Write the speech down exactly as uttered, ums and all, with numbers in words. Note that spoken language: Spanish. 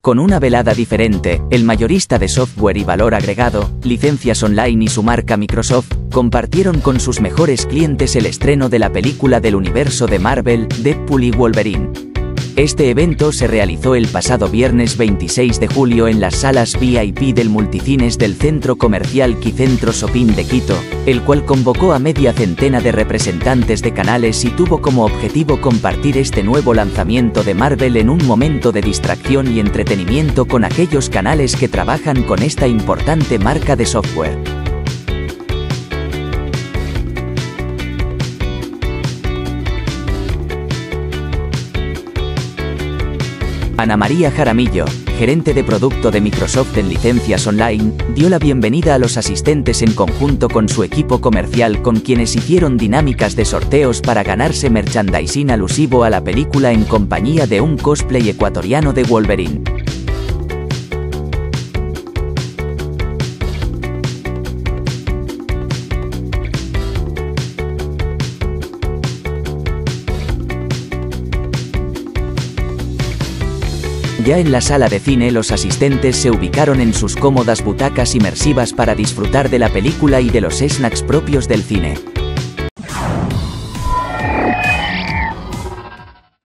Con una velada diferente, el mayorista de software y valor agregado, Licencias Online y su marca Microsoft, compartieron con sus mejores clientes el estreno de la película del universo de Marvel, Deadpool y Wolverine. Este evento se realizó el pasado viernes veintiséis de julio en las salas V I P del multicines del centro comercial Quicentro Shopping de Quito, el cual convocó a media centena de representantes de canales y tuvo como objetivo compartir este nuevo lanzamiento de Marvel en un momento de distracción y entretenimiento con aquellos canales que trabajan con esta importante marca de software. Ana María Jaramillo, gerente de producto de Microsoft en Licencias Online, dio la bienvenida a los asistentes en conjunto con su equipo comercial, con quienes hicieron dinámicas de sorteos para ganarse merchandising alusivo a la película en compañía de un cosplay ecuatoriano de Wolverine. Ya en la sala de cine, los asistentes se ubicaron en sus cómodas butacas inmersivas para disfrutar de la película y de los snacks propios del cine.